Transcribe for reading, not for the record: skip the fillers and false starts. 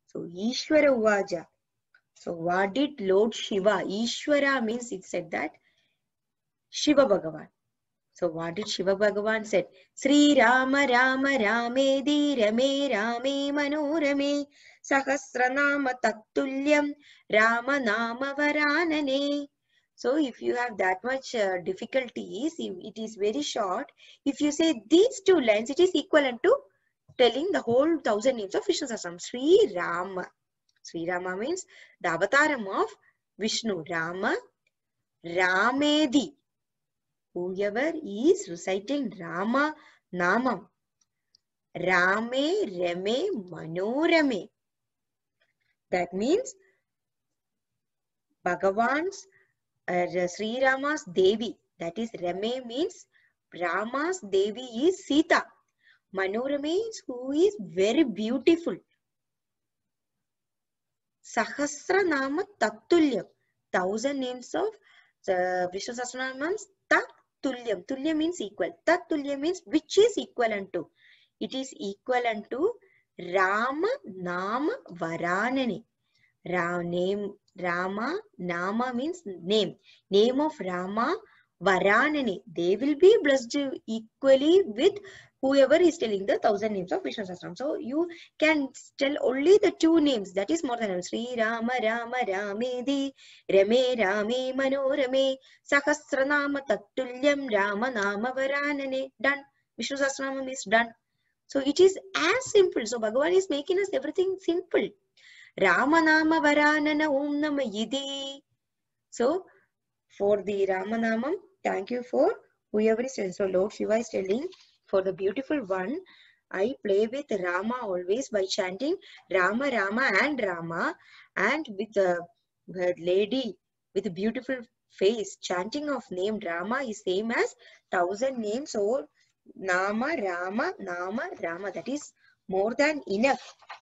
So Ishvara Uvaja. So what did Lord Shiva? Ishvara means it said that Shiva Bhagavan. So what did Shiva Bhagavan said? Sri Rama Rama Ramedi Rame Rame Manorame Sahasranama Tattulyam Rama Nama Varanane. So if you have that much difficulties, it is very short. If you say these two lines, it is equivalent to telling the whole 1000 names of Vishnu Sahasranam. Sri Rama. Sri Rama means the avataram of Vishnu. Rama, Ramedi. Whoever is reciting Rama Namam. Rame, Rame, Manorame. That means Bhagavan's Sri Rama's Devi. That is Rame means Rama's Devi is Sita. Manorame is who is very beautiful. Sahasra Nama Tattulyam. 1000 names of Vishnu Sahasranamams. Tulyam. Tulyam means equal. Tulyam means which is equivalent to. It is equivalent to Rama Nama Varanane. Name Rama Nama means name. Name of Rama Varanane. They will be blessed equally with whoever is telling the 1000 names of Vishnu Sahasranam. So you can tell only the two names. That is more than enough. Sri Rama Rama Ramedi Rame Rame Manorame Sahasranama Tattulyam Rama Nama Varanane. Done. Vishnu Sahasranam is done. So it is as simple. So Bhagavan is making us everything simple. Ramanama Varanana Om Nama Yidi. So for the Ramanamam, thank you for whoever is telling. So Lord Shiva is telling, for the beautiful one, I play with Rama always by chanting Rama Rama and Rama, and with a lady with a beautiful face. Chanting of name Rama is same as 1000 names or Nama Rama Nama Rama. That is more than enough.